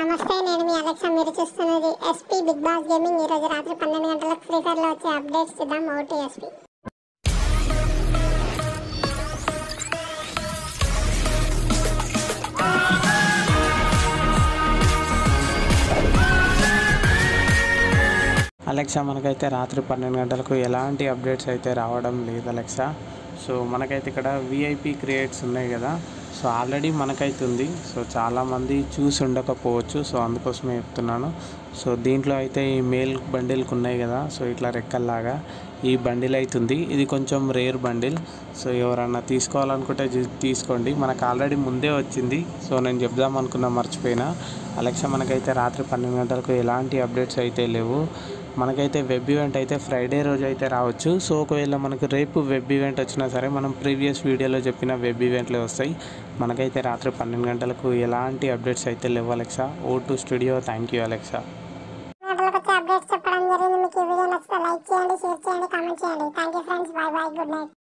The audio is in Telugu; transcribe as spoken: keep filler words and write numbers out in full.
నమస్తే, నేను మీ అలెక్సా. మీరు చూస్తున్నది ఎస్పీ బిగ్ బాస్ గేమింగ్. ఈ రోజు రాత్రి పన్నెండు గంటలకు ఫ్రీ ఫైర్ లో వచ్చే అప్డేట్స్ చూద్దాం. ఓటీ ఎస్పీ అలెక్సా, మనకైతే రాత్రి పన్నెండు గంటలకు ఎలాంటి అప్డేట్స్ అయితే రావడం లేదు అలెక్సా. సో మనకైతే ఇక్కడ విఐపి క్రియేట్స్ ఉన్నాయి కదా, సో ఆల్రెడీ మనకైతే ఉంది. సో చాలామంది చూసి ఉండకపోవచ్చు, సో అందుకోసమే చెప్తున్నాను. సో దీంట్లో అయితే ఈ మేల్ బండిల్కి ఉన్నాయి కదా, సో ఇట్లా రెక్కల్లాగా ఈ బండిల్ అవుతుంది. ఇది కొంచెం రేర్ బండిల్. సో ఎవరన్నా తీసుకోవాలనుకుంటే తీసుకోండి. మనకు ఆల్రెడీ ముందే వచ్చింది. సో నేను చెప్దాం అనుకున్నా, మర్చిపోయినా. అలెక్సా, మనకైతే రాత్రి పన్నెండు గంటలకు ఎలాంటి అప్డేట్స్ అయితే లేవు. మనకైతే వెబ్ ఈవెంట్ అయితే ఫ్రైడే రోజు అయితే రావచ్చు. సో ఒకవేళ మనకు రేపు వెబ్ ఈవెంట్ వచ్చినా సరే, మనం ప్రీవియస్ వీడియోలో చెప్పిన వెబ్ ఈవెంట్లే వస్తాయి. మనకైతే రాత్రి పన్నెండు గంటలకు ఎలాంటి అప్డేట్స్ అయితే లేవు Alexa. O to studio. Thank you Alexa. Updates చెప్పడం జరిగింది. మీకు ఈ వీడియో నచ్చితే లైక్ చేయండి, షేర్ చేయండి, కామెంట్ చేయండి. Thank you friends. Bye bye, good night.